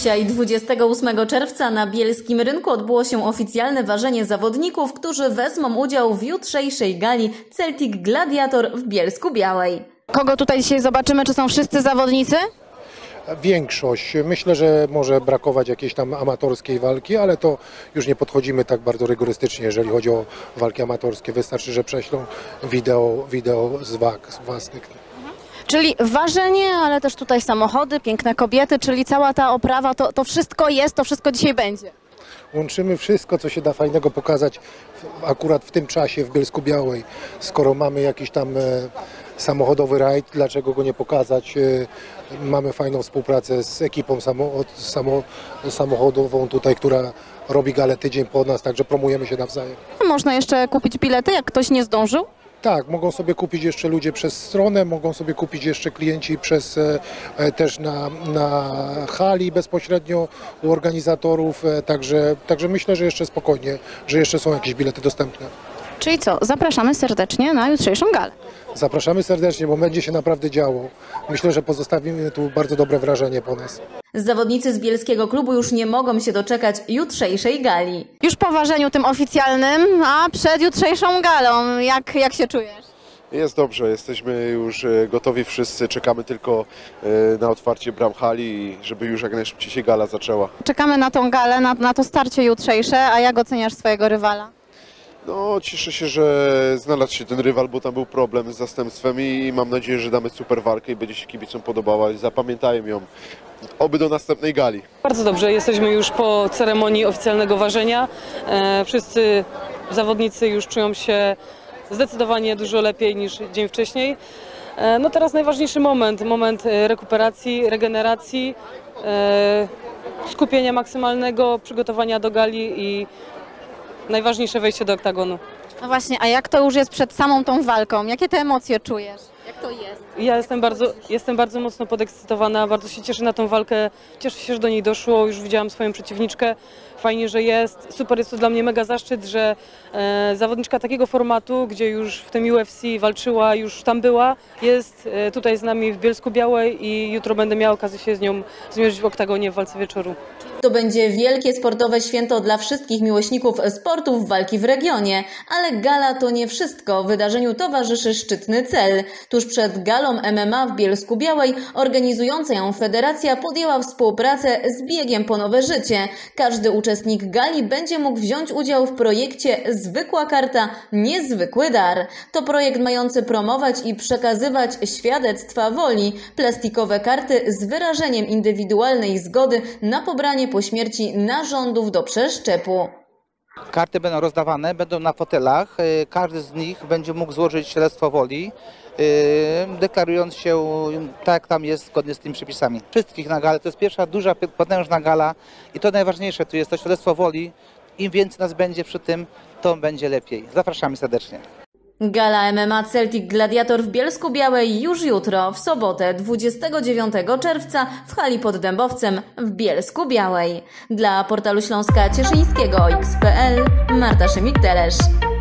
Dzisiaj, 28 czerwca, na bielskim rynku odbyło się oficjalne ważenie zawodników, którzy wezmą udział w jutrzejszej gali Celtic Gladiator w Bielsku-Białej. Kogo tutaj dzisiaj zobaczymy? Czy są wszyscy zawodnicy? Większość. Myślę, że może brakować jakiejś tam amatorskiej walki, ale to już nie podchodzimy tak bardzo rygorystycznie, jeżeli chodzi o walki amatorskie. Wystarczy, że prześlą wideo z walk własnych. Czyli ważenie, ale też tutaj samochody, piękne kobiety, czyli cała ta oprawa, to wszystko jest, to wszystko dzisiaj będzie. Łączymy wszystko, co się da fajnego pokazać akurat w tym czasie w Bielsku-Białej. Skoro mamy jakiś tam samochodowy rajd, dlaczego go nie pokazać? Mamy fajną współpracę z ekipą samochodową tutaj, która robi galę tydzień po nas, także promujemy się nawzajem. Można jeszcze kupić bilety, jak ktoś nie zdążył? Tak, mogą sobie kupić jeszcze ludzie przez stronę, mogą sobie kupić jeszcze klienci też na hali bezpośrednio u organizatorów, także myślę, że jeszcze spokojnie, że jeszcze są jakieś bilety dostępne. Czyli co, zapraszamy serdecznie na jutrzejszą galę. Zapraszamy serdecznie, bo będzie się naprawdę działo. Myślę, że pozostawimy tu bardzo dobre wrażenie po nas. Zawodnicy z bielskiego klubu już nie mogą się doczekać jutrzejszej gali. Już po ważeniu tym oficjalnym, a przed jutrzejszą galą, jak się czujesz? Jest dobrze, jesteśmy już gotowi wszyscy, czekamy tylko na otwarcie bram hali, żeby już jak najszybciej się gala zaczęła. Czekamy na tą galę, na to starcie jutrzejsze, a jak oceniasz swojego rywala? No, cieszę się, że znalazł się ten rywal, bo tam był problem z zastępstwem i mam nadzieję, że damy super walkę i będzie się kibicom podobała i zapamiętają ją. Oby do następnej gali. Bardzo dobrze, jesteśmy już po ceremonii oficjalnego ważenia. Wszyscy zawodnicy już czują się zdecydowanie dużo lepiej niż dzień wcześniej. No teraz najważniejszy moment rekuperacji, regeneracji, skupienia maksymalnego, przygotowania do gali i najważniejsze wejście do oktagonu. No właśnie, a jak to już jest przed samą tą walką? Jakie te emocje czujesz? Jak to jest? Ja jestem bardzo mocno podekscytowana, bardzo się cieszę na tą walkę, cieszę się, że do niej doszło, już widziałam swoją przeciwniczkę, fajnie, że jest, super, jest to dla mnie mega zaszczyt, że zawodniczka takiego formatu, gdzie już w tym UFC walczyła, już tam była, jest tutaj z nami w Bielsku-Białej i jutro będę miała okazję się z nią zmierzyć w oktagonie w walce wieczoru. To będzie wielkie sportowe święto dla wszystkich miłośników sportów walki w regionie, ale gala to nie wszystko. Wydarzeniu towarzyszy szczytny cel. Tuż przed galą MMA w Bielsku-Białej organizująca ją federacja podjęła współpracę z Biegiem po Nowe Życie. Każdy uczestnik gali będzie mógł wziąć udział w projekcie Zwykła karta, niezwykły dar. To projekt mający promować i przekazywać świadectwa woli. Plastikowe karty z wyrażeniem indywidualnej zgody na pobranie po śmierci narządów do przeszczepu. Karty będą rozdawane, będą na fotelach. Każdy z nich będzie mógł złożyć świadectwo woli, deklarując się tak, jak tam jest, zgodnie z tymi przepisami. Wszystkich na galę. To jest pierwsza duża, potężna gala i to najważniejsze, tu jest to świadectwo woli. Im więcej nas będzie przy tym, to będzie lepiej. Zapraszamy serdecznie. Gala MMA Celtic Gladiator w Bielsku-Białej już jutro, w sobotę 29 czerwca w hali pod Dębowcem w Bielsku-Białej. Dla portalu Śląska Cieszyńskiego XPL Marta Szymik-Telesz.